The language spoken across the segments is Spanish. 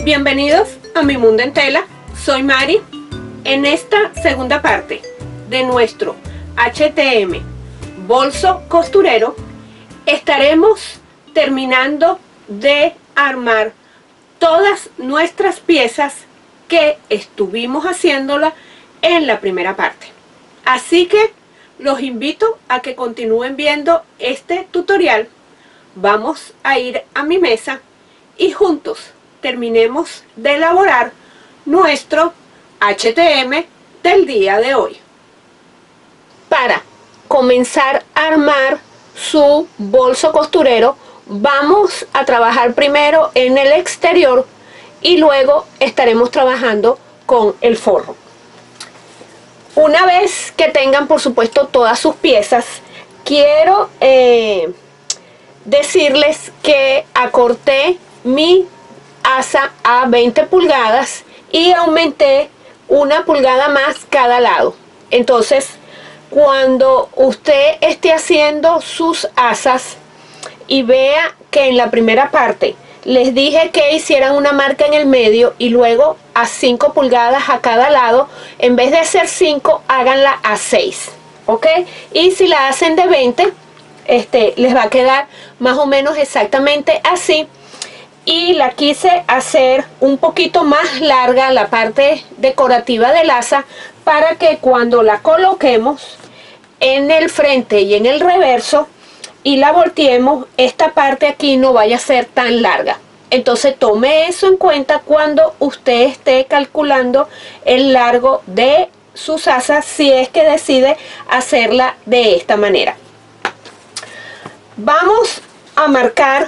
Bienvenidos a Mi Mundo en Tela, soy Mari. En esta segunda parte de nuestro HTM bolso costurero estaremos terminando de armar todas nuestras piezas que estuvimos haciéndola en la primera parte. Así que los invito a que continúen viendo este tutorial. Vamos a ir a mi mesa y juntos terminemos de elaborar nuestro HTM del día de hoy. Para comenzar a armar su bolso costurero, vamos a trabajar primero en el exterior y luego estaremos trabajando con el forro. Una vez que tengan, por supuesto, todas sus piezas, quiero decirles que acorté mi asa a 20 pulgadas y aumenté 1 pulgada más cada lado. Entonces, cuando usted esté haciendo sus asas y vea que en la primera parte les dije que hicieran una marca en el medio y luego a 5 pulgadas a cada lado, en vez de hacer 5, háganla a 6, ¿ok? Y si la hacen de 20, les va a quedar más o menos exactamente así. Y la quise hacer un poquito más larga, la parte decorativa del asa, para que cuando la coloquemos en el frente y en el reverso y la volteemos, esta parte aquí no vaya a ser tan larga. Entonces tome eso en cuenta cuando usted esté calculando el largo de sus asas, si es que decide hacerla de esta manera. Vamos a marcar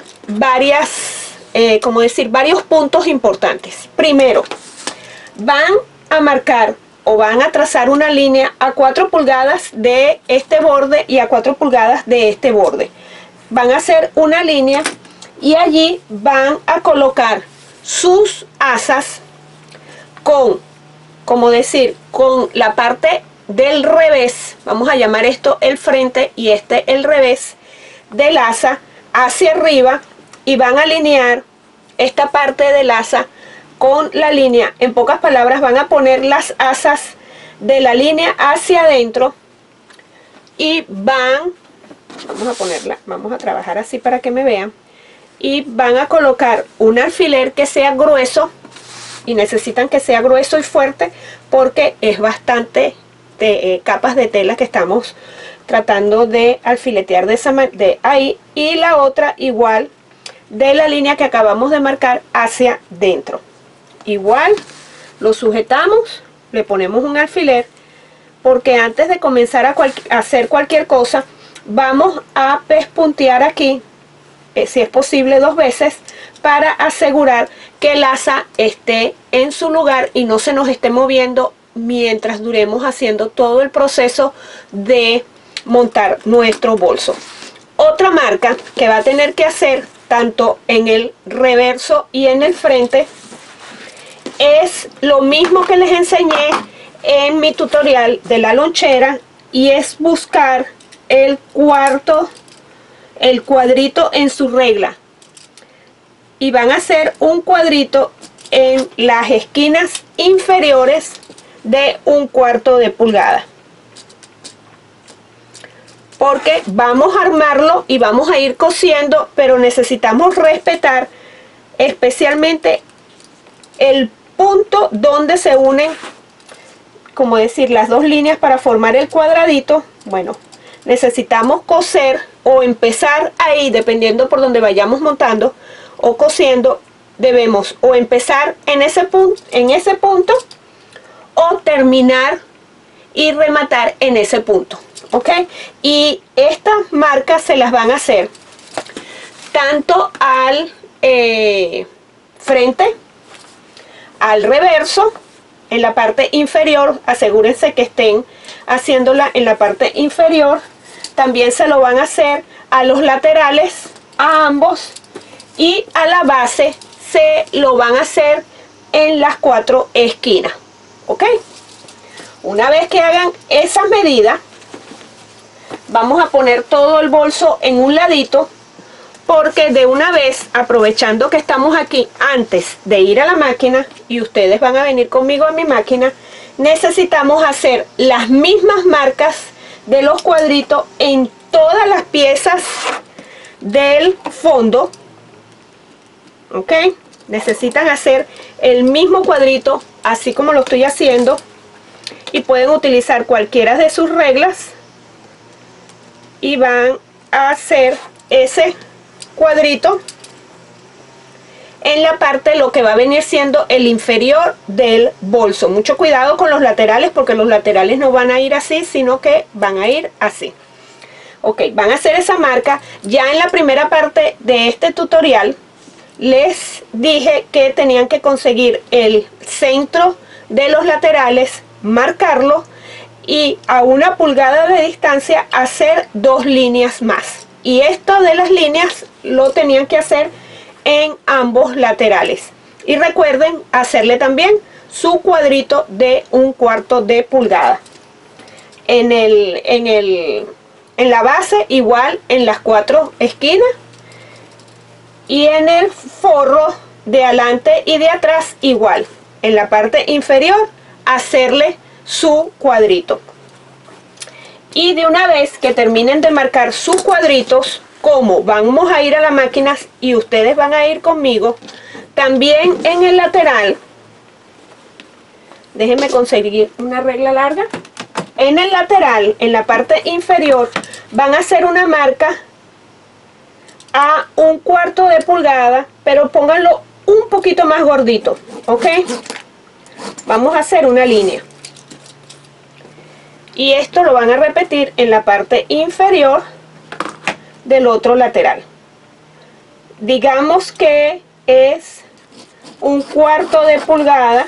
varios puntos importantes. Primero, van a marcar o van a trazar una línea a 4 pulgadas de este borde y a 4 pulgadas de este borde. Van a hacer una línea y allí van a colocar sus asas con la parte del revés. Vamos a llamar esto el frente y el revés del asa hacia arriba, y van a alinear esta parte del asa con la línea. En pocas palabras, van a poner las asas de la línea hacia adentro y vamos a trabajar así para que me vean, y van a colocar un alfiler que sea grueso, y necesitan que sea grueso y fuerte porque es bastante capas de tela que estamos tratando de alfiletear de ahí, y la otra igual de la línea que acabamos de marcar hacia dentro. Igual lo sujetamos, le ponemos un alfiler, porque antes de comenzar a hacer cualquier cosa vamos a pespuntear aquí, si es posible 2 veces, para asegurar que el asa esté en su lugar y no se nos esté moviendo mientras duremos haciendo todo el proceso de montar nuestro bolso. Otra marca que va a tener que hacer tanto en el reverso y en el frente es lo mismo que les enseñé en mi tutorial de la lonchera, y es buscar el cuadrito en su regla, y van a hacer un cuadrito en las esquinas inferiores de 1/4 de pulgada, porque vamos a armarlo y vamos a ir cosiendo, pero necesitamos respetar especialmente el punto donde se unen, como decir, las 2 líneas para formar el cuadradito. Bueno, necesitamos coser o empezar ahí, dependiendo por donde vayamos montando o cosiendo. Debemos o empezar en ese punto o terminar y rematar en ese punto, ¿ok? Y estas marcas se las van a hacer tanto al frente, al reverso, en la parte inferior. Asegúrense que estén haciéndola en la parte inferior. También se lo van a hacer a los laterales, a ambos, y a la base se lo van a hacer en las 4 esquinas, ¿ok? Una vez que hagan esas medidas, vamos a poner todo el bolso en un ladito, porque de una vez, aprovechando que estamos aquí, antes de ir a la máquina, y ustedes van a venir conmigo a mi máquina, necesitamos hacer las mismas marcas de los cuadritos en todas las piezas del fondo. Ok, necesitan hacer el mismo cuadrito así como lo estoy haciendo, y pueden utilizar cualquiera de sus reglas y van a hacer ese cuadrito en la parte, lo que va a venir siendo el inferior del bolso. Mucho cuidado con los laterales, porque los laterales no van a ir así, sino que van a ir así. Ok, van a hacer esa marca. Ya en la primera parte de este tutorial les dije que tenían que conseguir el centro de los laterales, marcarlo y a 1 pulgada de distancia hacer 2 líneas más. Y esto de las líneas lo tenían que hacer en ambos laterales. Y recuerden hacerle también su cuadrito de 1/4 de pulgada. En la base igual, en las 4 esquinas, y en el forro de adelante y de atrás igual. En la parte inferior hacerle su cuadrito. Y de una vez que terminen de marcar sus cuadritos, como vamos a ir a la máquina y ustedes van a ir conmigo, también en el lateral, déjenme conseguir una regla larga. En el lateral, en la parte inferior, van a hacer una marca a 1/4 de pulgada, pero pónganlo un poquito más gordito, ¿ok? Vamos a hacer una línea. Y esto lo van a repetir en la parte inferior del otro lateral. Digamos que es 1/4 de pulgada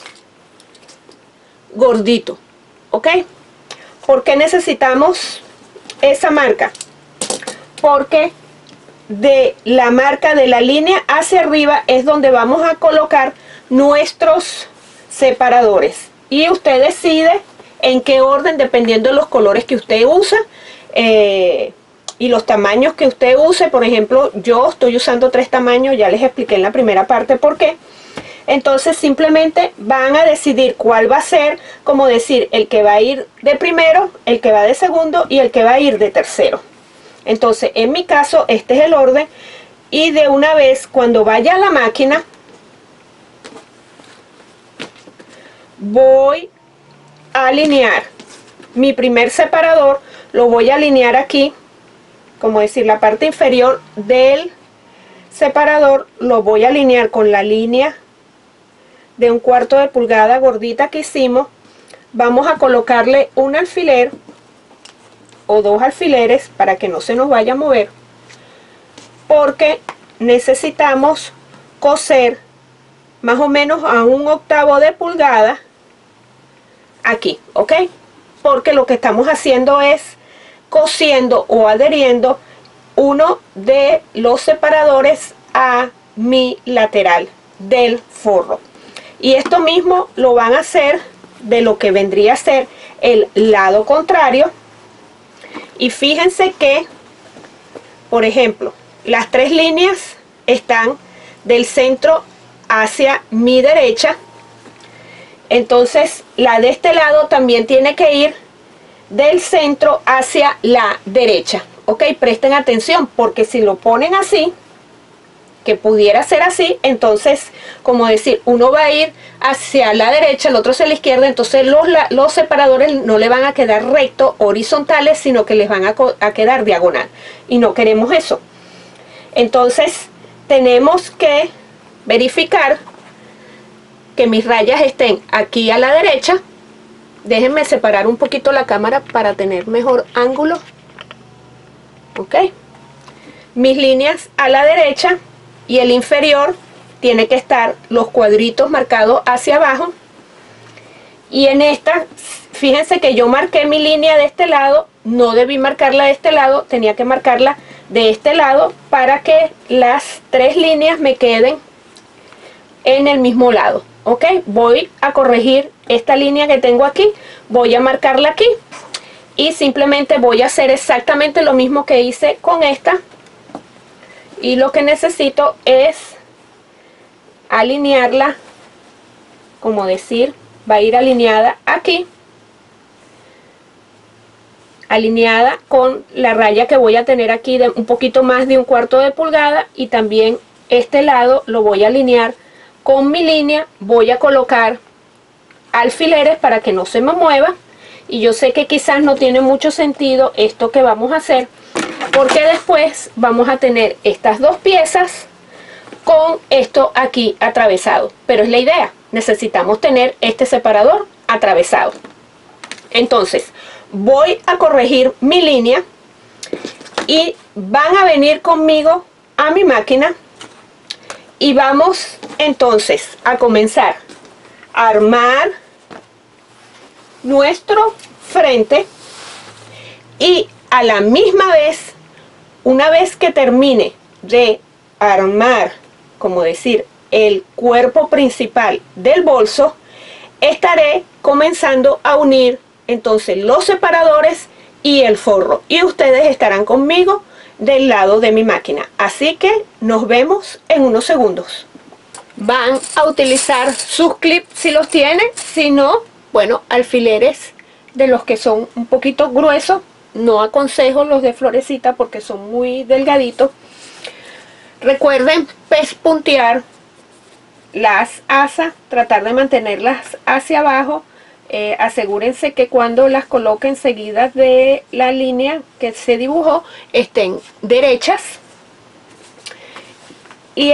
gordito, ¿ok? ¿Por qué necesitamos esa marca? Porque de la marca de la línea hacia arriba es donde vamos a colocar nuestros separadores. Y usted decide en qué orden, dependiendo de los colores que usted usa y los tamaños que usted use. Por ejemplo, yo estoy usando 3 tamaños, ya les expliqué en la primera parte por qué. Entonces simplemente van a decidir cuál va a ser, como decir, el que va a ir de primero, el que va de segundo y el que va a ir de tercero. Entonces en mi caso este es el orden, y de una vez cuando vaya a la máquina voy a alinear mi primer separador. Lo voy a alinear aquí, como decir, la parte inferior del separador lo voy a alinear con la línea de 1/4 de pulgada gordita que hicimos. Vamos a colocarle un alfiler o 2 alfileres para que no se nos vaya a mover, porque necesitamos coser más o menos a 1/8 de pulgada aquí, ¿ok? Porque lo que estamos haciendo es cosiendo o adheriendo uno de los separadores a mi lateral del forro. Y esto mismo lo van a hacer de lo que vendría a ser el lado contrario. Y fíjense que, por ejemplo, las 3 líneas están del centro hacia mi derecha. Entonces la de este lado también tiene que ir del centro hacia la derecha. Ok, presten atención, porque si lo ponen así, que pudiera ser así, entonces, como decir, uno va a ir hacia la derecha, el otro hacia la izquierda, entonces los separadores no le van a quedar rectos, horizontales, sino que les van a quedar diagonal, y no queremos eso. Entonces tenemos que verificar que mis rayas estén aquí a la derecha. Déjenme separar un poquito la cámara para tener mejor ángulo. Ok, mis líneas a la derecha, y el inferior tiene que estar los cuadritos marcados hacia abajo. Y en esta, fíjense que yo marqué mi línea de este lado, no debí marcarla de este lado, tenía que marcarla de este lado para que las 3 líneas me queden en el mismo lado. Ok, voy a corregir esta línea que tengo aquí, voy a marcarla aquí y simplemente voy a hacer exactamente lo mismo que hice con esta, y lo que necesito es alinearla, como decir, va a ir alineada aquí, alineada con la raya que voy a tener aquí de un poquito más de 1/4 de pulgada, y también este lado lo voy a alinear con mi línea. Voy a colocar alfileres para que no se me mueva, y yo sé que quizás no tiene mucho sentido esto que vamos a hacer, porque después vamos a tener estas dos piezas con esto aquí atravesado, pero es la idea, necesitamos tener este separador atravesado. Entonces voy a corregir mi línea y van a venir conmigo a mi máquina, y vamos entonces a comenzar a armar nuestro frente, y a la misma vez, una vez que termine de armar, como decir, el cuerpo principal del bolso, estaré comenzando a unir entonces los separadores y el forro, y ustedes estarán conmigo del lado de mi máquina. Así que nos vemos en unos segundos. Van a utilizar sus clips si los tienen, si no, bueno, alfileres de los que son un poquito gruesos. No aconsejo los de florecita porque son muy delgaditos. Recuerden pespuntear las asas, tratar de mantenerlas hacia abajo. Asegúrense que cuando las coloquen seguidas de la línea que se dibujó estén derechas. Y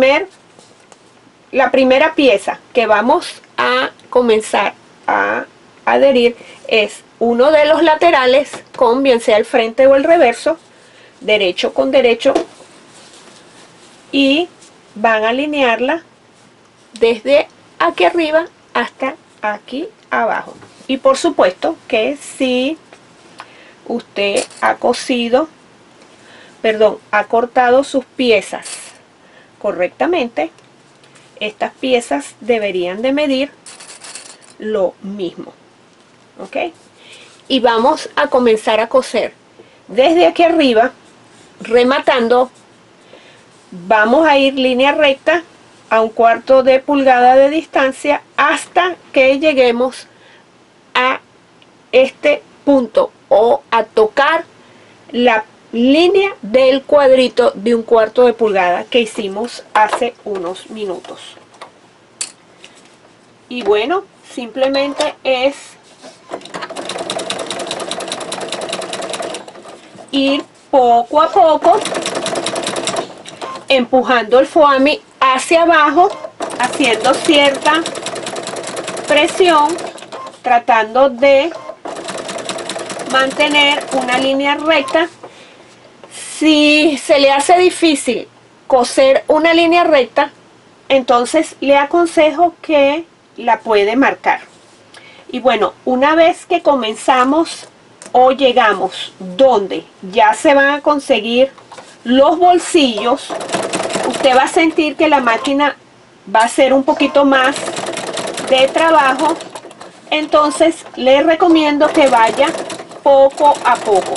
la primera pieza que vamos a comenzar a adherir es uno de los laterales, con bien sea el frente o el reverso, derecho con derecho, y van a alinearla desde aquí arriba hasta aquí abajo. Y por supuesto que si usted ha cortado sus piezas correctamente, estas piezas deberían de medir lo mismo, ¿ok? Y vamos a comenzar a coser desde aquí arriba, rematando. Vamos a ir línea recta a 1/4 de pulgada de distancia hasta que lleguemos a este punto, o a tocar la línea del cuadrito de 1/4 de pulgada que hicimos hace unos minutos. Y bueno, simplemente es ir poco a poco empujando el foamy hacia abajo, haciendo cierta presión, tratando de mantener una línea recta. Si se le hace difícil coser una línea recta, entonces le aconsejo que la puede marcar. Y bueno, una vez que comenzamos o llegamos donde ya se van a conseguir los bolsillos, usted va a sentir que la máquina va a hacer un poquito más de trabajo. Entonces les recomiendo que vaya poco a poco.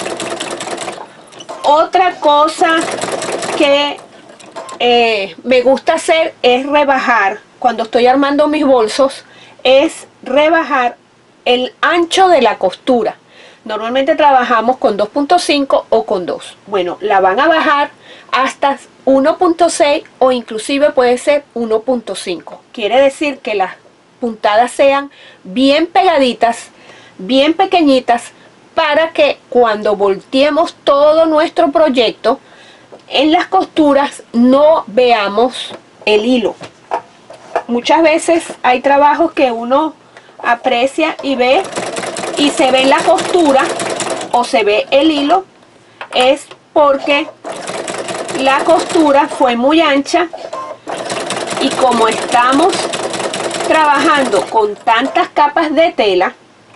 Otra cosa que me gusta hacer es rebajar, cuando estoy armando mis bolsos, es rebajar el ancho de la costura. Normalmente trabajamos con 2.5 o con 2. Bueno, la van a bajar hasta 1.6 o inclusive puede ser 1.5. Quiere decir que las puntadas sean bien pegaditas, bien pequeñitas, para que cuando volteemos todo nuestro proyecto, en las costuras no veamos el hilo. Muchas veces hay trabajos que uno aprecia y ve y se ve la costura o se ve el hilo, es porque la costura fue muy ancha, y como estamos trabajando con tantas capas de tela,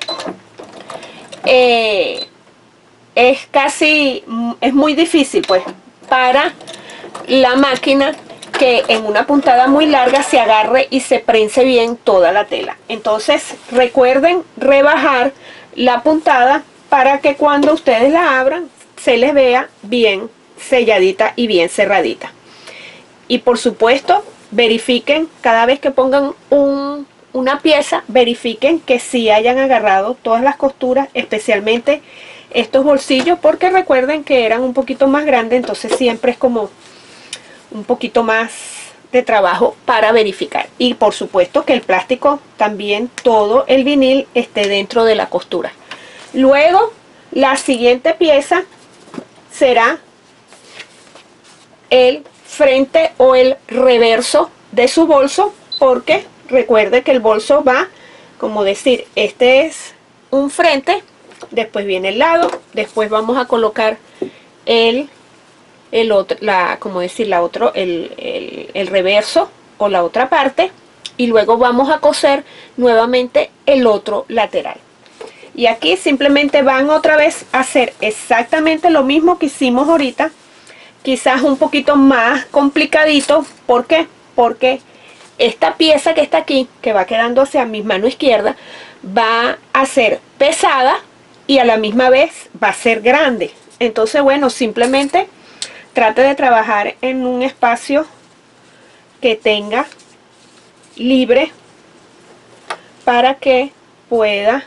es muy difícil pues para la máquina que en una puntada muy larga se agarre y se prense bien toda la tela. Entonces recuerden rebajar la puntada para que cuando ustedes la abran se les vea bien selladita y bien cerradita. Y por supuesto, verifiquen cada vez que pongan una pieza, verifiquen que sí hayan agarrado todas las costuras, especialmente estos bolsillos, porque recuerden que eran un poquito más grandes, entonces siempre es como un poquito más de trabajo para verificar. Y por supuesto que el plástico también, todo el vinil esté dentro de la costura. Luego, la siguiente pieza será el frente o el reverso de su bolso, porque recuerde que el bolso va, como decir, este es un frente, después viene el lado, después vamos a colocar el otro, como decir, el reverso o la otra parte, y luego vamos a coser nuevamente el otro lateral. Y aquí simplemente van otra vez a hacer exactamente lo mismo que hicimos ahorita, quizás un poquito más complicadito. ¿Por qué? Porque esta pieza que está aquí, que va quedando hacia mi mano izquierda, va a ser pesada y a la misma vez va a ser grande. Entonces, bueno, simplemente trate de trabajar en un espacio que tenga libre para que pueda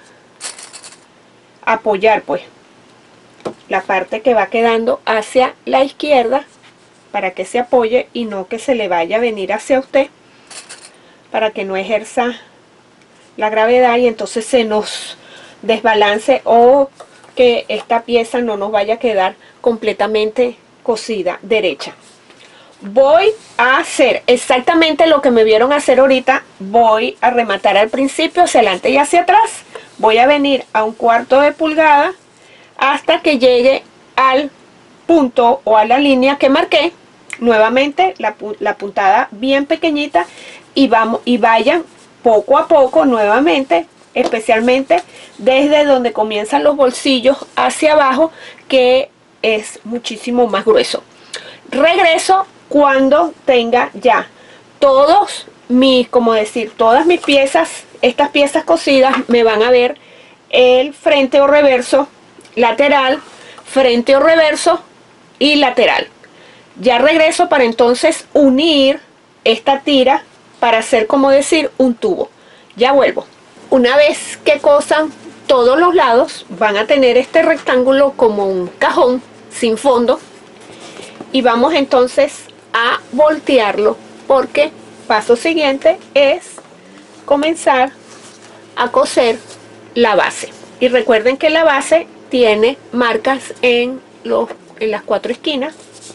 apoyar pues la parte que va quedando hacia la izquierda, para que se apoye y no que se le vaya a venir hacia usted, para que no ejerza la gravedad y entonces se nos desbalance, o que esta pieza no nos vaya a quedar completamente cosida derecha. Voy a hacer exactamente lo que me vieron hacer ahorita. Voy a rematar al principio hacia adelante y hacia atrás. Voy a venir a 1/4 de pulgada hasta que llegue al punto o a la línea que marqué. Nuevamente la puntada bien pequeñita, y vayan poco a poco nuevamente, especialmente desde donde comienzan los bolsillos hacia abajo, que es muchísimo más grueso. Regreso cuando tenga ya todos mis, como decir, todas mis piezas, estas piezas cosidas. Me van a ver el frente o reverso, lateral, frente o reverso y lateral. Ya regreso para entonces unir esta tira para hacer, como decir, un tubo. Ya vuelvo. Una vez que cosan todos los lados, van a tener este rectángulo como un cajón sin fondo, y vamos entonces a voltearlo, porque paso siguiente es comenzar a coser la base. Y recuerden que la base tiene marcas en las 4 esquinas.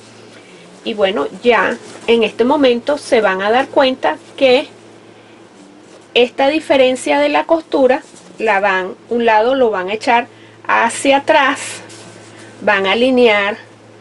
Y bueno, ya en este momento se van a dar cuenta que esta diferencia de la costura un lado lo van a echar hacia atrás, van a alinear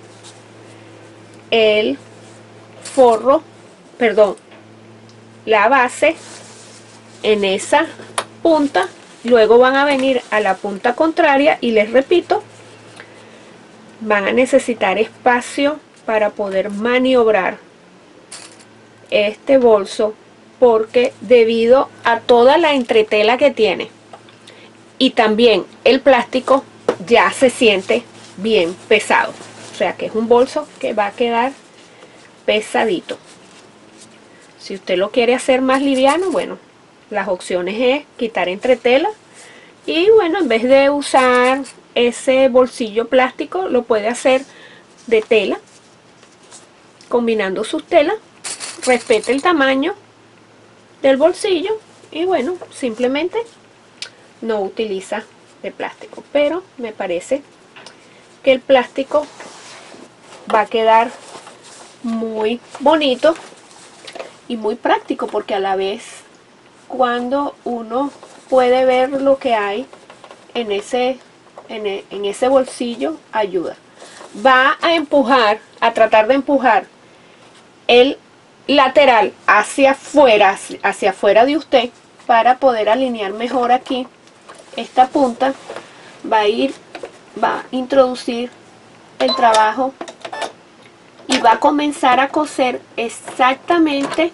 el forro, perdón, la base en esa punta, luego van a venir a la punta contraria y les repito, van a necesitar espacio para poder maniobrar este bolso, porque debido a toda la entretela que tiene y también el plástico, ya se siente bien pesado. O sea que es un bolso que va a quedar pesadito. Si usted lo quiere hacer más liviano, bueno, las opciones es quitar entretela, y bueno, en vez de usar ese bolsillo plástico, lo puede hacer de tela, combinando sus telas. Respete el tamaño del bolsillo y bueno, simplemente no utiliza de plástico, pero me parece que el plástico va a quedar muy bonito y muy práctico, porque a la vez cuando uno puede ver lo que hay en ese bolsillo, ayuda. Va a empujar, a tratar de empujar el lateral hacia afuera de usted, para poder alinear mejor aquí esta punta. Va a introducir el trabajo y va a comenzar a coser exactamente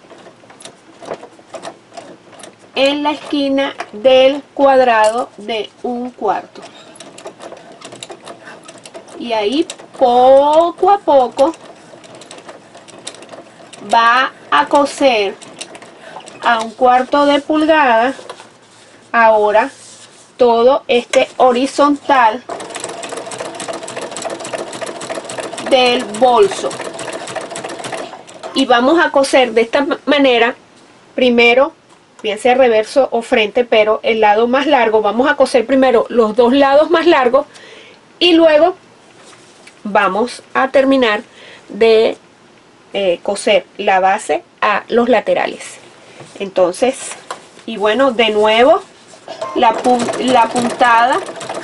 en la esquina del cuadrado de 1/4, y ahí poco a poco va a coser a 1/4 de pulgada ahora todo este horizontal del bolso, y vamos a coser de esta manera. Primero, bien sea reverso o frente, pero el lado más largo, vamos a coser primero los dos lados más largos y luego vamos a terminar de coser la base a los laterales. Entonces, y bueno, de nuevo la puntada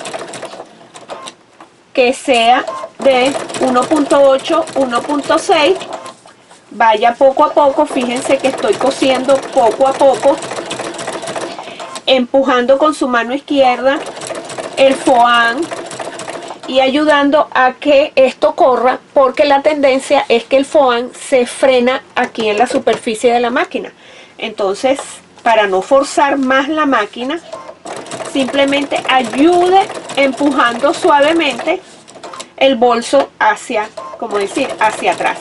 que sea de 1.8, 1.6, vaya poco a poco. Fíjense que estoy cosiendo poco a poco, empujando con su mano izquierda el foam y ayudando a que esto corra, porque la tendencia es que el foam se frena aquí en la superficie de la máquina. Entonces, para no forzar más la máquina, simplemente ayude empujando suavemente el bolso hacia, como decir, hacia atrás.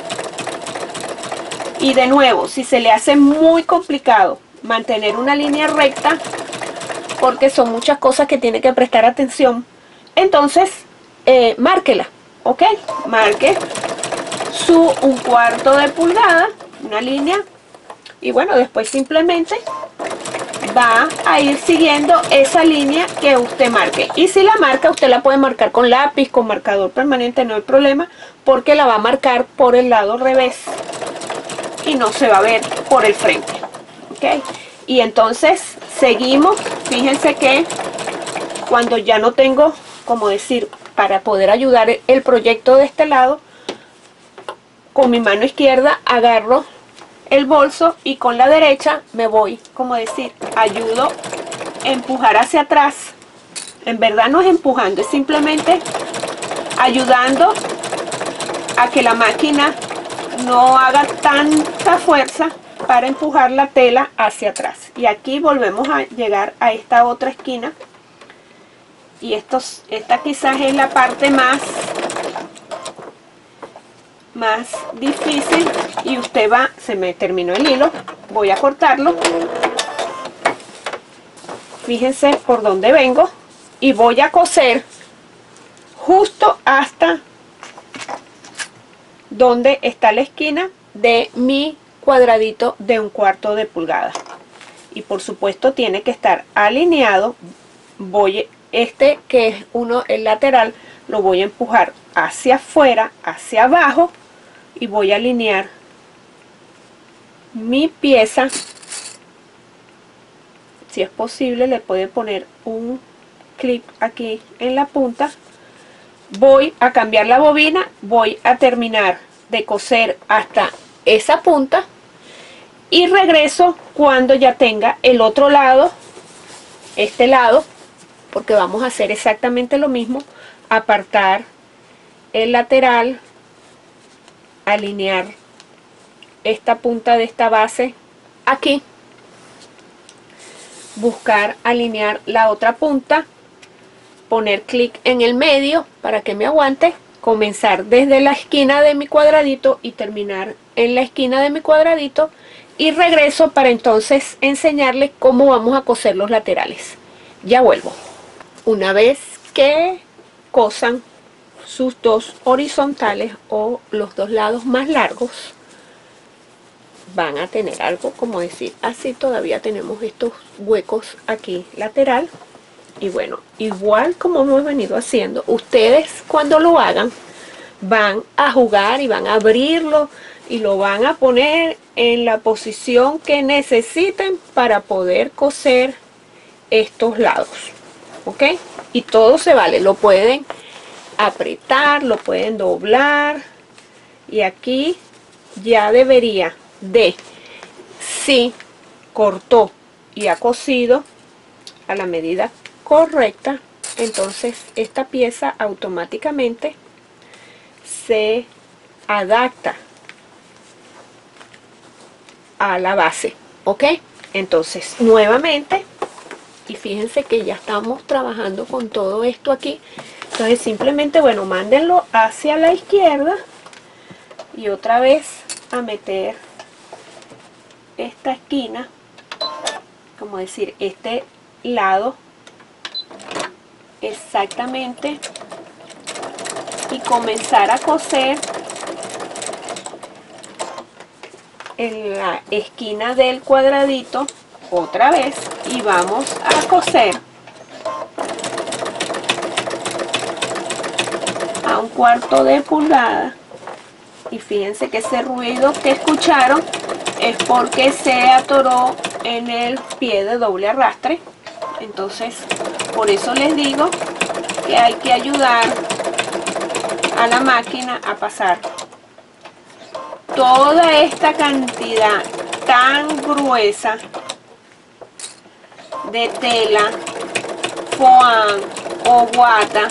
Y de nuevo, si se le hace muy complicado mantener una línea recta, porque son muchas cosas que tiene que prestar atención, entonces márquela, ¿ok? Marque su 1/4 de pulgada, una línea, y bueno, después simplemente va a ir siguiendo esa línea que usted marque. Y si la marca, usted la puede marcar con lápiz, con marcador permanente, no hay problema, porque la va a marcar por el lado revés y no se va a ver por el frente, ¿ok? Y entonces seguimos. Fíjense que cuando ya no tengo, como decir, para poder ayudar el proyecto de este lado, con mi mano izquierda agarro el bolso y con la derecha me voy, como decir, ayudo a empujar hacia atrás. En verdad no es empujando, es simplemente ayudando a que la máquina no haga tanta fuerza para empujar la tela hacia atrás. Y aquí volvemos a llegar a esta otra esquina, y esta quizás es la parte más difícil, y usted va, se me terminó el hilo, voy a cortarlo. Fíjense por dónde vengo y voy a coser justo hasta donde está la esquina de mi cuadradito de 1/4 de pulgada, y por supuesto tiene que estar alineado. Este que es el lateral, lo voy a empujar hacia afuera, hacia abajo, y voy a alinear mi pieza. Si es posible, le puede poner un clip aquí en la punta. Voy a cambiar la bobina, voy a terminar de coser hasta esa punta y regreso cuando ya tenga el otro lado, este lado, porque vamos a hacer exactamente lo mismo: apartar el lateral, alinear esta punta de esta base aquí, buscar alinear la otra punta, poner clic en el medio para que me aguante, comenzar desde la esquina de mi cuadradito y terminar en la esquina de mi cuadradito, y regreso para entonces enseñarles cómo vamos a coser los laterales. Ya vuelvo. Una vez que cosan sus dos horizontales o los dos lados más largos, van a tener algo como decir así. Todavía tenemos estos huecos aquí lateral, y bueno, igual como hemos venido haciendo, ustedes cuando lo hagan van a jugar y van a abrirlo y lo van a poner en la posición que necesiten para poder coser estos lados, ¿ok? Y todo se vale, lo pueden apretar, lo pueden doblar, y aquí ya debería de, si cortó y ha cosido a la medida correcta, entonces esta pieza automáticamente se adapta a la base, ¿ok? Entonces nuevamente, y fíjense que ya estamos trabajando con todo esto aquí, Entonces simplemente, bueno, mándenlo hacia la izquierda y otra vez a meter esta esquina, como decir, este lado exactamente, y comenzar a coser en la esquina del cuadradito otra vez, y vamos a coser a 1/4 de pulgada. Y fíjense que ese ruido que escucharon es porque se atoró en el pie de doble arrastre. Entonces, por eso les digo que hay que ayudar a la máquina a pasar toda esta cantidad tan gruesa de tela, foam o guata,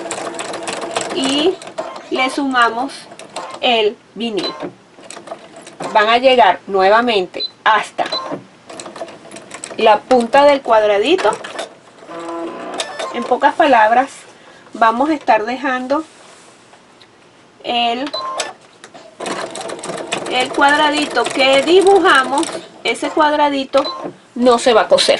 y le sumamos el vinil. Van a llegar nuevamente hasta la punta del cuadradito. En pocas palabras, vamos a estar dejando el cuadradito que dibujamos. Ese cuadradito no se va a coser.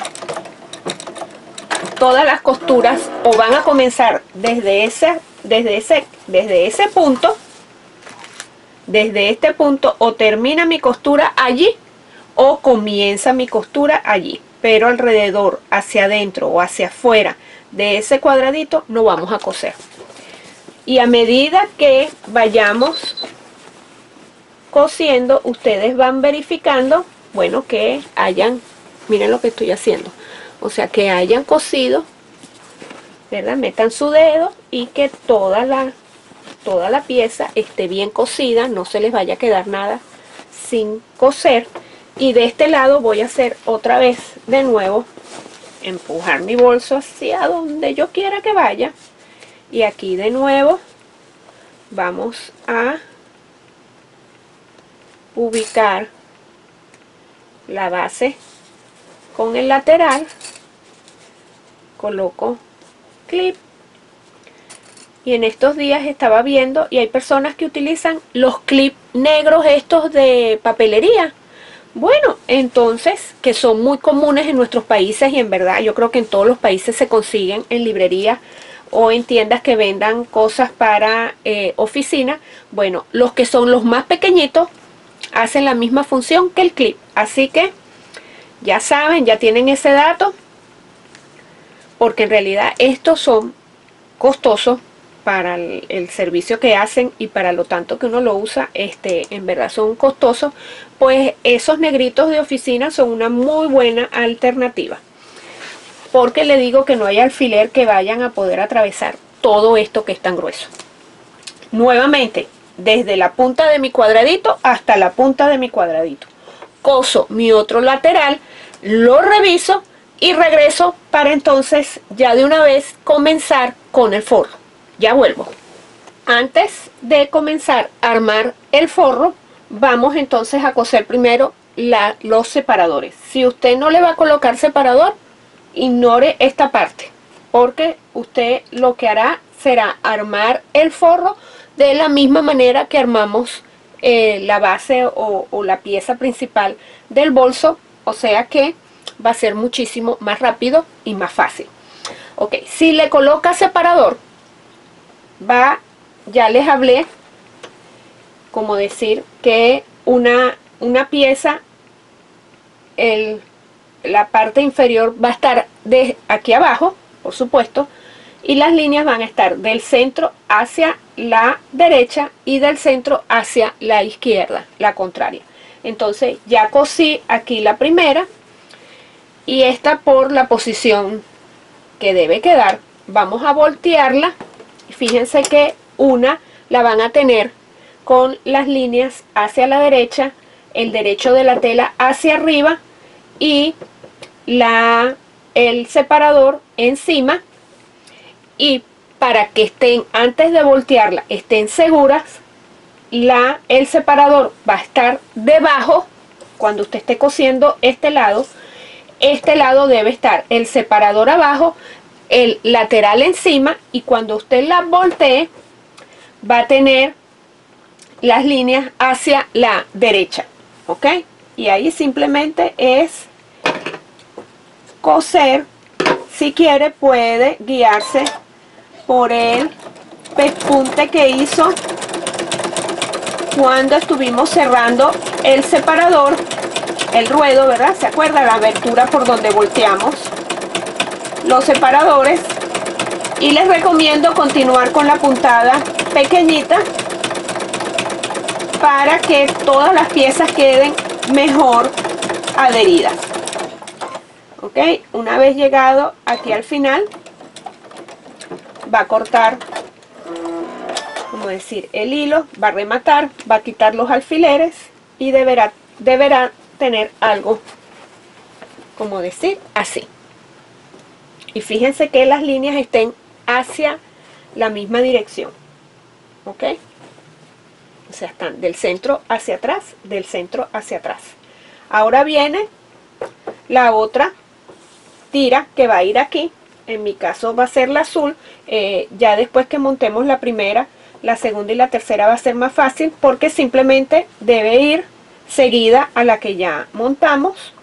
Todas las costuras o van a comenzar desde ese punto, desde este punto, o termina mi costura allí o comienza mi costura allí, pero alrededor, hacia adentro o hacia afuera de ese cuadradito no vamos a coser. Y a medida que vayamos cosiendo, ustedes van verificando, bueno, que hayan, miren lo que estoy haciendo, o sea, que hayan cosido, ¿verdad? Metan su dedo y que toda la pieza esté bien cosida, no se les vaya a quedar nada sin coser. Y de este lado voy a hacer otra vez de nuevo, empujar mi bolso hacia donde yo quiera que vaya, y aquí de nuevo vamos a ubicar la base con el lateral, coloco clip. Y en estos días estaba viendo, y hay personas que utilizan los clips negros estos de papelería. Bueno, entonces, que son muy comunes en nuestros países, y en verdad yo creo que en todos los países se consiguen en librerías o en tiendas que vendan cosas para oficina. Bueno, los que son los más pequeñitos hacen la misma función que el clip. Así que ya saben, ya tienen ese dato, porque en realidad estos son costosos para el servicio que hacen y para lo tanto que uno lo usa, en verdad son costosos. Pues esos negritos de oficina son una muy buena alternativa, porque le digo que no hay alfiler que vayan a poder atravesar todo esto que es tan grueso. Nuevamente, desde la punta de mi cuadradito hasta la punta de mi cuadradito, coso mi otro lateral, lo reviso y regreso para entonces ya de una vez comenzar con el forro. Ya vuelvo. Antes de comenzar a armar el forro, vamos entonces a coser primero los separadores. Si usted no le va a colocar separador, ignore esta parte, porque usted lo que hará será armar el forro de la misma manera que armamos la base o la pieza principal del bolso, o sea que va a ser muchísimo más rápido y más fácil. Ok, si le coloca separador, ya les hablé, como decir que una pieza, la parte inferior va a estar de aquí abajo, por supuesto, y las líneas van a estar del centro hacia la derecha y del centro hacia la izquierda, la contraria. Entonces ya cosí aquí la primera, y esta por la posición que debe quedar, vamos a voltearla. Fíjense que una la van a tener con las líneas hacia la derecha, el derecho de la tela hacia arriba y el separador encima. Y para que estén, antes de voltearla, estén seguras, el separador va a estar debajo. Cuando usted esté cosiendo este lado debe estar el separador abajo, el lateral encima, y cuando usted la voltee va a tener las líneas hacia la derecha, ¿ok? Y ahí simplemente es coser. Si quiere puede guiarse por el pespunte que hizo cuando estuvimos cerrando el separador, el ruedo, ¿verdad? ¿Se acuerda? La abertura por donde volteamos los separadores. Y les recomiendo continuar con la puntada pequeñita para que todas las piezas queden mejor adheridas. Ok, una vez llegado aquí al final, va a cortar, como decir, el hilo, va a rematar, va a quitar los alfileres y deberá tener algo, como decir, así. Y fíjense que las líneas estén hacia la misma dirección, ¿ok? O sea, están del centro hacia atrás, del centro hacia atrás. Ahora viene la otra tira que va a ir aquí. En mi caso va a ser la azul. Ya después que montemos la primera, la segunda y la tercera va a ser más fácil, porque simplemente debe ir seguida a la que ya montamos.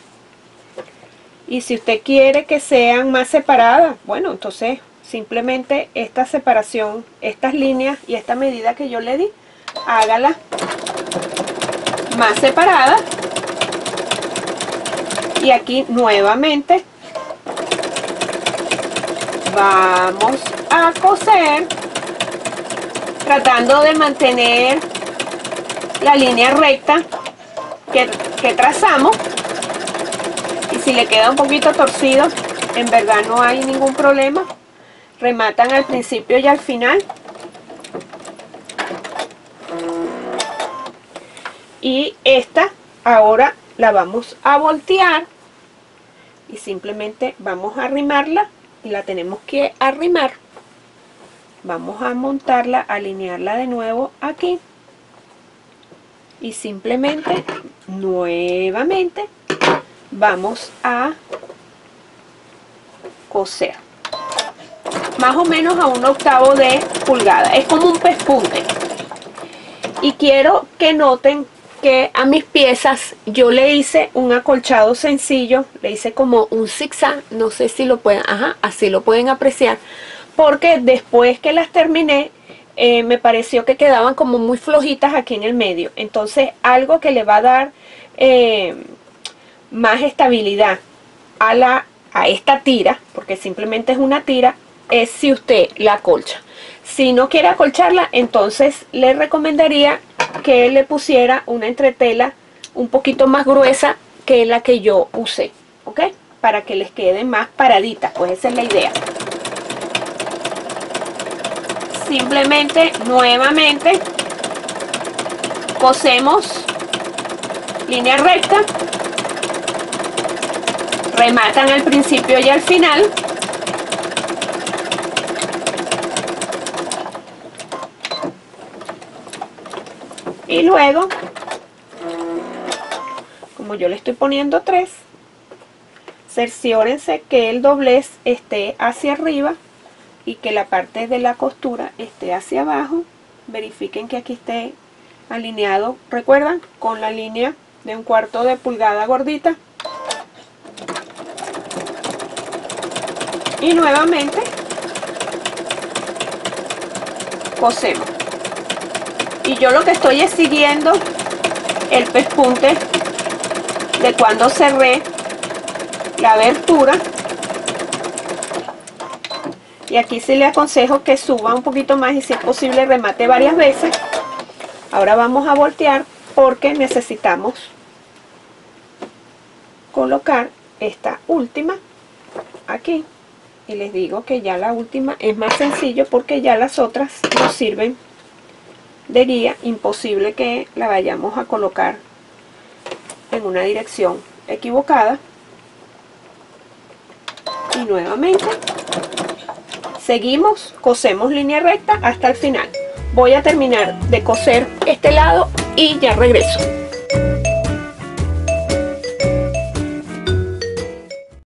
Y si usted quiere que sean más separadas, bueno, entonces simplemente esta separación, estas líneas y esta medida que yo le di, hágala más separada. Y aquí nuevamente vamos a coser, tratando de mantener la línea recta que trazamos. Y si le queda un poquito torcido, en verdad no hay ningún problema. Rematan al principio y al final. Y esta ahora la vamos a voltear y simplemente vamos a arrimarla, y la tenemos que arrimar. Vamos a montarla, alinearla de nuevo aquí y simplemente nuevamente vamos a coser más o menos a 1/8 de pulgada. Es como un pespunte. Y quiero que noten que a mis piezas yo le hice un acolchado sencillo, le hice como un zigzag, no sé si lo pueden, así lo pueden apreciar, porque después que las terminé me pareció que quedaban como muy flojitas aquí en el medio. Entonces algo que le va a dar más estabilidad a esta tira, porque simplemente es una tira, es si usted la acolcha. Si no quiere acolcharla, entonces le recomendaría que le pusiera una entretela un poquito más gruesa que la que yo usé, ¿ok? Para que les quede más paraditas, pues esa es la idea. Simplemente, nuevamente, cosemos línea recta, rematan al principio y al final. Y luego, como yo le estoy poniendo 3, cerciórense que el doblez esté hacia arriba y que la parte de la costura esté hacia abajo. Verifiquen que aquí esté alineado, recuerdan, con la línea de 1/4 de pulgada gordita. Y nuevamente cosemos. Y yo lo que estoy es siguiendo el pespunte de cuando cerré la abertura. Y aquí sí le aconsejo que suba un poquito más y si es posible remate varias veces. Ahora vamos a voltear porque necesitamos colocar esta última aquí. Y les digo que ya la última es más sencillo porque ya las otras nos sirven de guía. Imposible que la vayamos a colocar en una dirección equivocada. Y nuevamente seguimos, cosemos línea recta hasta el final. Voy a terminar de coser este lado y ya regreso.